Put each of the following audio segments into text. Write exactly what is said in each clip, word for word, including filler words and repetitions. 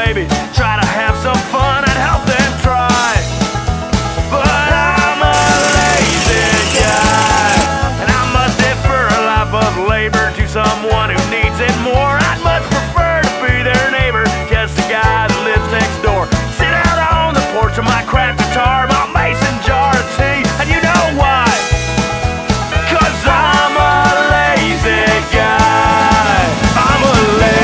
babies try to have some fun, I'd help them try. But I'm a lazy guy, and I must defer a life of labor to someone who needs it more. I'd much prefer to be their neighbor, just the guy that lives next door. Sit out on the porch of my craft guitar, my mason jar of tea, and you know why? 'Cause I'm a lazy guy. I'm a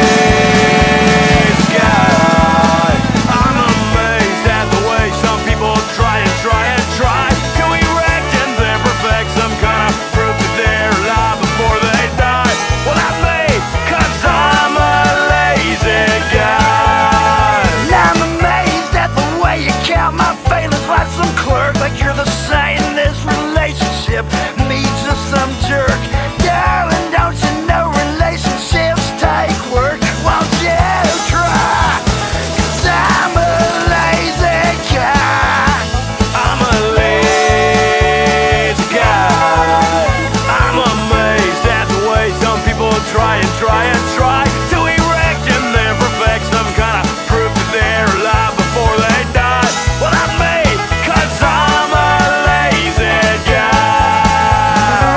lazy guy. I'm amazed at the way some people try and try and try to erect and then perfect some kind of proof that they're alive before they die. Well, not me, 'cause I'm a lazy guy. And I'm amazed at the way you count my failings like some clerk, like you're the saint in this relationship, me just some jerk. Darling, don't you know relationships take work? Won't you try? 'Cause I'm a lazy guy. I'm a lazy guy. I'm amazed at the way some people try and try and try to erect and then perfect some kind of proof that they're alive before they die. Well, not me, 'cause I'm a lazy guy.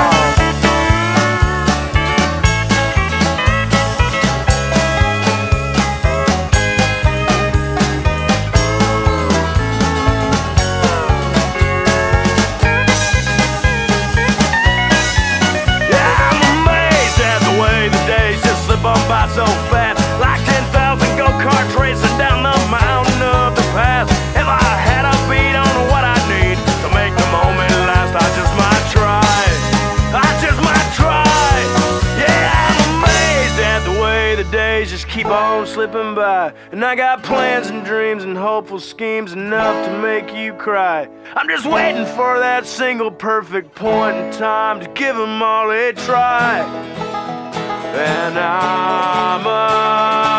Yeah, I'm amazed at the way the days just slip on by so fast, like ten thousand go-karts racing down the mountain of the past. If I had a beat on what I need to make the moment last, I just might try. I just might try. Yeah, I'm amazed at the way the days just keep on slipping by, and I got plans and dreams and hopeful schemes enough to make you cry. I'm just waiting for that single perfect point in time to give them all a try. And I'm a